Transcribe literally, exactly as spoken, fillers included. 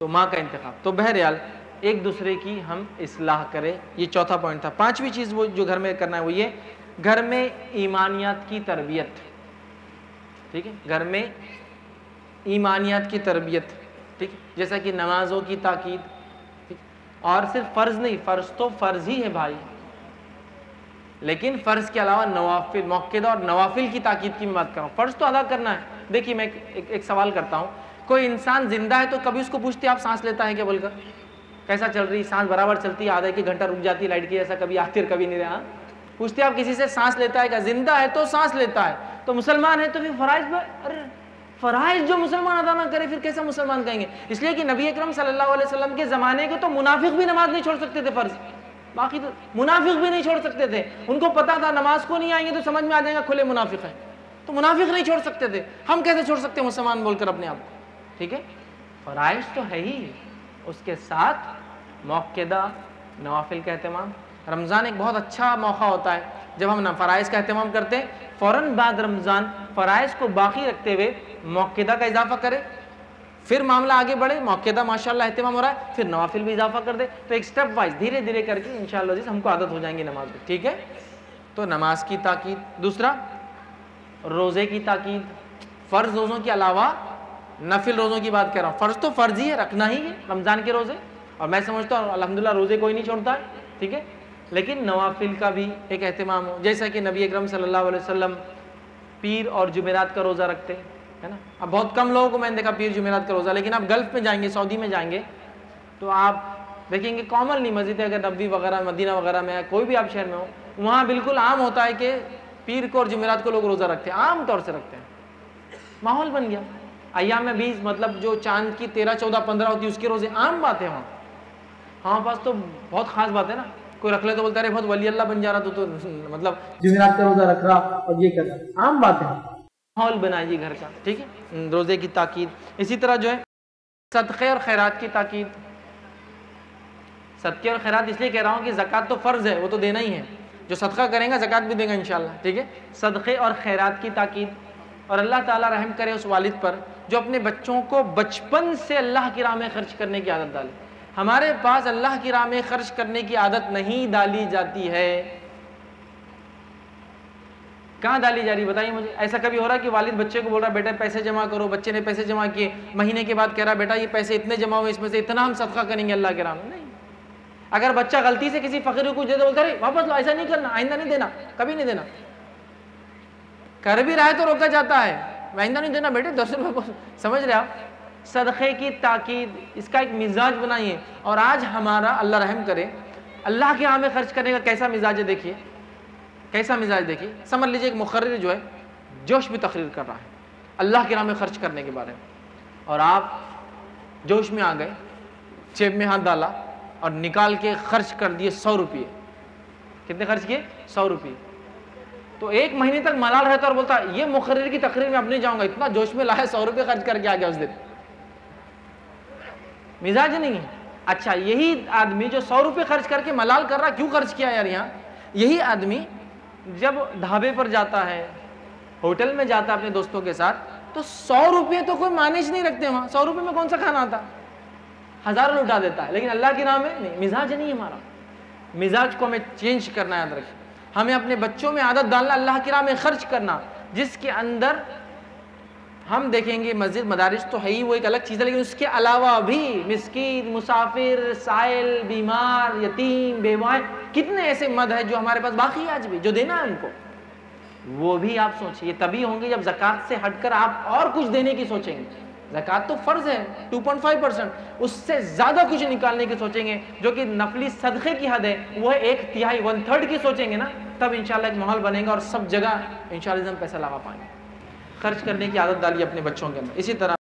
تو ماں کا انتخاب. تو بہرحال ایک دوسرے کی ہم اصلاح کریں، یہ چوتھا پوائنٹ تھا. پانچویں چیز وہ جو گھر میں کرنا ہے وہ یہ گھر میں ایمانیات کی تربیت. ٹھیک ہے، گھر میں ایمانیات کی تربیت. ٹھیک، جیسا کہ نمازوں کی تاکید. ٹھیک، اور صرف فرض نہیں، فرض تو فرض ہی ہے بھائی، لیکن فرض کے علاوہ نوافل، موقدہ اور نوافل کی تاکید کی میں بات کر رہا ہوں. فرض تو ادا کرنا ہے. دیکھیے میں ایک, ایک سوال کرتا ہوں، کوئی انسان زندہ ہے تو کبھی اس کو پوچھتے آپ سانس لیتا ہے کیا بول کر؟ کیسا چل رہی سانس؟ برابر چلتی ہے؟ آدھا ایک گھنٹہ رک جاتی ہے لائٹ کی، ایسا کبھی آتی اور کبھی نہیں رہا. پوچھتے آپ کسی سے سانس لیتا ہے کیا؟ زندہ ہے تو سانس لیتا ہے. تو مسلمان ہے تو پھر فرائض پر، ارے فرائض جو مسلمان ادا نہ کرے پھر کیسا مسلمان کہیں گے؟ اس لیے کہ نبی اکرم صلی اللہ علیہ وسلم کے زمانے کے تو منافق بھی نماز نہیں چھوڑ سکتے تھے فرض، باقی تو منافق بھی نہیں چھوڑ سکتے تھے. ان کو پتا تھا نماز کو نہیں آئیں گے تو سمجھ میں آ جائے گا کھلے منافق ہیں، تو منافق نہیں چھوڑ سکتے تھے. ہم کیسے چھوڑ سکتے ہیں مسلمان بول کر اپنے آپ کو؟ ٹھیک ہے، فرائض تو ہے ہی، اس کے ساتھ موقدہ نوافل کا اہتمام. رمضان ایک بہت اچھا موقع ہوتا ہے جب ہم فرائض کا اہتمام کرتے ہیں. فوراً بعد رمضان فرائض کو باقی رکھتے ہوئے موقدہ کا اضافہ کرے، پھر معاملہ آگے بڑھے، موقدہ ماشاءاللہ اہتمام ہو رہا ہے، پھر نوافل بھی اضافہ کر دے. تو ایک سٹیپ وائز دھیرے دھیرے کر کے انشاءاللہ جس ہم کو عادت ہو جائیں گی نماز میں. ٹھیک ہے، تو نماز کی تاکید. دوسرا روزے کی تاکید. فرض روزوں کے علاوہ نفل روزوں کی بات کر رہا ہوں. فرض تو فرض ہی ہے، رکھنا ہی ہے رمضان کے روزے، اور میں سمجھتا ہوں الحمدللہ روزے کوئی نہیں چھوڑتا ہے. ٹھیک ہے، لیکن نوافل کا بھی ایک اہتمام ہو، جیسا کہ نبی اکرم صلی اللہ علیہ وسلم پیر اور جمعرات کا روزہ رکھتے ہے نا. اب بہت کم لوگوں کو میں نے دیکھا پیر جمعرات کا روزہ، لیکن آپ گلف میں جائیں گے، سعودی میں جائیں گے تو آپ دیکھیں گے کامن نہیں، مسجد اگر نبوی وغیرہ مدینہ وغیرہ میں ہے، کوئی بھی آپ شہر میں ہو، وہاں بالکل عام ہوتا ہے کہ پیر کو اور جمعرات کو لوگ روزہ رکھتے ہیں، عام طور سے رکھتے ہیں. ماحول بن گیا. ایام میں بیس مطلب جو چاند کی تیرہ چودہ پندرہ ہوتی ہے اس کے روزے عام بات ہے وہاں. ہمارے پاس تو بہت خاص بات ہے نا، کوئی رکھ لے تو بولتا ہے بہت ولی اللہ بن جا رہا تو تو مطلب جمعرات کا روزہ رکھ رہا اور یہ کر رہا، عام بات ہے. ماحول بنائیے گھر کا. ٹھیک ہے، روزے کی تاکید. اسی طرح جو ہے صدقے اور خیرات کی تاکید. صدقے اور خیرات اس لیے کہہ رہا ہوں کہ زکوٰۃ تو فرض ہے، وہ تو دینا ہی ہے، جو صدقہ کریں گا زکوٰۃ بھی دیں گا انشاءاللہ. ٹھیک ہے، صدقے اور خیرات کی تاکید. اور اللہ تعالیٰ رحم کرے اس والد پر جو اپنے بچوں کو بچپن سے اللہ کی راہ میں خرچ کرنے کی عادت ڈالے. ہمارے پاس اللہ کی راہ میں خرچ کرنے کی عادت نہیں ڈالی جاتی ہے. کہاں ڈالی جا رہی بتائیے مجھے؟ ایسا کبھی ہو رہا کہ والد بچے کو بول رہا بیٹا پیسے جمع کرو، بچے نے پیسے جمع کیے، مہینے کے بعد کہہ رہا بیٹا یہ پیسے اتنے جمع ہوئے، اس میں سے اتنا ہم صدقہ کریں گے اللہ کے راہ میں؟ نہیں. اگر بچہ غلطی سے کسی فقیر کو کچھ دے دے بولتا ہے واپس لو، ایسا نہیں کرنا، آئندہ نہیں دینا، کبھی نہیں دینا. کر بھی رہا ہے تو روکا جاتا ہے، آئندہ نہیں دینا بیٹے دس روپے. سمجھ رہے آپ؟ صدقے کی تاکید، اس کا ایک مزاج بنائیے. اور آج ہمارا اللہ رحم کرے اللہ کے راہ میں خرچ کرنے کا کیسا مزاج ہے، دیکھیے کیسا مزاج. دیکھیے سمجھ لیجیے ایک مقرر جو ہے جوش میں تقریر کر رہا ہے اللہ کے راہ میں خرچ کرنے کے بارے میں، اور آپ جوش میں آ گئے، جیب میں ہاتھ ڈالا اور نکال کے خرچ کر دیے سو روپئے. کتنے خرچ کیے؟ سو روپئے. تو ایک مہینے تک ملال رہتا اور بولتا یہ مقرر کی تقریر میں اب نہیں جاؤں گا، اتنا جوش میں لایا سو روپئے خرچ کر کے آ گیا اس دن. مزاج نہیں ہے. اچھا یہی آدمی جو سو روپے خرچ کر کے ملال کر رہا، کیوں خرچ کیا یار یہاں؟ یہی آدمی جب ڈھابے پر جاتا ہے، ہوٹل میں جاتا ہے اپنے دوستوں کے ساتھ، تو سو روپے تو کوئی مانیج نہیں رکھتے وہاں. سو روپے میں کون سا کھانا آتا؟ ہزاروں لوٹا دیتا ہے. لیکن اللہ کی راہ میں نہیں. مزاج نہیں ہمارا. مزاج کو ہمیں چینج کرنا یاد رکھیں. ہمیں اپنے بچوں میں عادت ڈالنا اللہ کی راہ میں خرچ کرنا، جس کے اندر ہم دیکھیں گے مسجد مدارس تو ہے ہی، وہ ایک الگ چیز ہے، لیکن اس کے علاوہ بھی مسکین، مسافر، سائل، بیمار، یتیم، بیوہ، کتنے ایسے مد ہیں جو ہمارے پاس باقی آج بھی جو دینا ہے ان کو، وہ بھی آپ سوچیے. تبھی ہوں گے جب زکوٰۃ سے ہٹ کر آپ اور کچھ دینے کی سوچیں گے. زکوٰۃ تو فرض ہے ٹو پوائنٹ فائیو پرسینٹ، اس سے زیادہ کچھ نکالنے کی سوچیں گے جو کہ نفلی صدقے کی حد ہے، وہ ایک تہائی ون تھرڈ کی سوچیں گے نا، تب انشاءاللہ ایک ماحول بنے گا اور سب جگہ انشاءاللہ ہم پیسہ لگا پائیں گے. خرچ کرنے کی عادت ڈالیے اپنے بچوں کے اندر. اسی طرح